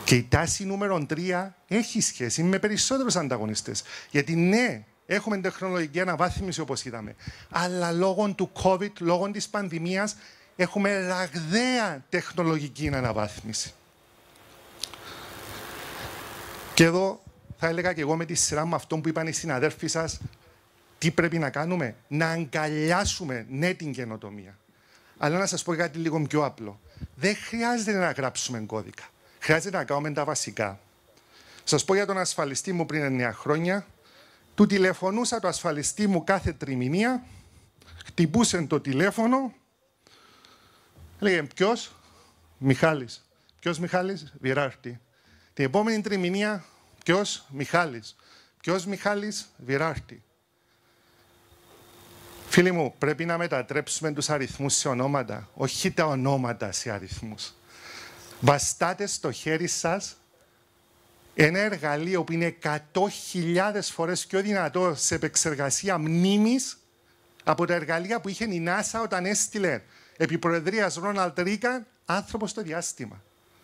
Και η τάση νούμερο 3 έχει σχέση με περισσότερους ανταγωνιστές. Γιατί ναι, έχουμε τεχνολογική αναβάθμιση όπως είδαμε, αλλά λόγω του COVID, λόγω της πανδημίας, έχουμε ραγδαία τεχνολογική αναβάθμιση. Και εδώ θα έλεγα και εγώ με τη σειρά μου αυτό που είπαν οι συναδέλφοι σας, τι πρέπει να κάνουμε, να αγκαλιάσουμε ναι την καινοτομία. Αλλά να σας πω κάτι λίγο πιο απλό. Δεν χρειάζεται να γράψουμε κώδικα. Χρειάζεται να κάνουμε τα βασικά. Σας πω για τον ασφαλιστή μου πριν 9 χρόνια. Του τηλεφωνούσα το ασφαλιστή μου κάθε τριμηνία, χτυπούσε το τηλέφωνο, έλεγε ποιος, Μιχάλης. Ποιος Μιχάλης, Virardi. Την επόμενη τριμηνία, ποιος, Μιχάλης. Ποιος Μιχάλης, Virardi. Φίλοι μου, πρέπει να μετατρέψουμε τους αριθμούς σε ονόματα, όχι τα ονόματα σε αριθμούς. Βαστάτε στο χέρι σας ένα εργαλείο που είναι 100.000 φορές πιο δυνατό σε επεξεργασία μνήμης από τα εργαλεία που είχε η NASA όταν έστειλε επί προεδρίας Ρόναλντ Ρίκαν άνθρωπο στο διάστημα.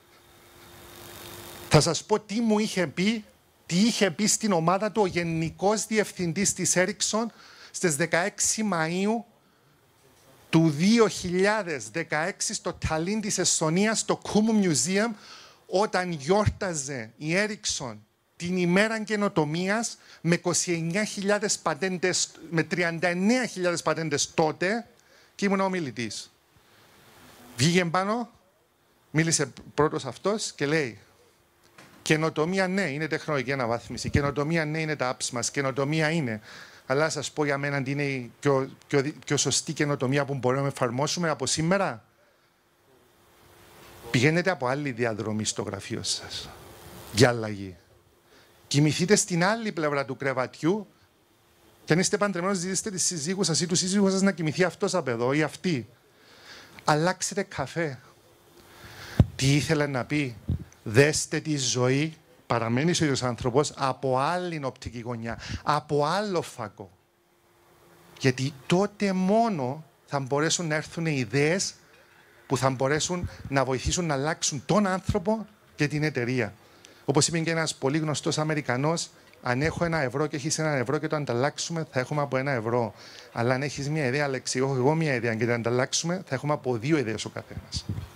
Θα σας πω τι μου είχε πει, τι είχε πει στην ομάδα του ο Γενικός Διευθυντής της Ericsson στις 16 Μαΐου του 2016 στο Ταλίν της Εσθονίας, στο Κούμου Museum, όταν γιόρταζε η Ericsson την ημέρα καινοτομίας με 29.000 πατέντες, με 39.000 πατέντες τότε και ήμουν ομιλητής. Βγήκε πάνω, μίλησε πρώτος αυτός και λέει καινοτομία ναι, είναι τεχνολογική αναβάθμιση, καινοτομία ναι, είναι τα apps μας, καινοτομία είναι. Αλλά σας πω για μένα τι είναι η πιο σωστή καινοτομία που μπορούμε να εφαρμόσουμε από σήμερα. Πηγαίνετε από άλλη διαδρομή στο γραφείο σας για αλλαγή. Κοιμηθείτε στην άλλη πλευρά του κρεβατιού και αν είστε παντρεμένος ζητήστε τη σύζυγου σας ή του σύζυγου σας να κοιμηθεί αυτός από εδώ ή αυτή. Αλλάξετε καφέ. Τι ήθελε να πει, δέστε τη ζωή, παραμένεις ο ίδιος άνθρωπος, από άλλη οπτική γωνιά, από άλλο φακό. Γιατί τότε μόνο θα μπορέσουν να έρθουν οι ιδέες που θα μπορέσουν να βοηθήσουν να αλλάξουν τον άνθρωπο και την εταιρεία. Όπως είπε και ένας πολύ γνωστός Αμερικανός, αν έχω €1 και έχεις €1 και το ανταλλάξουμε, θα έχουμε από €1. Αλλά αν έχεις μια ιδέα, Αλέξη, έχω εγώ μια ιδέα και την ανταλλάξουμε, θα έχουμε από 2 ιδέες ο καθένας.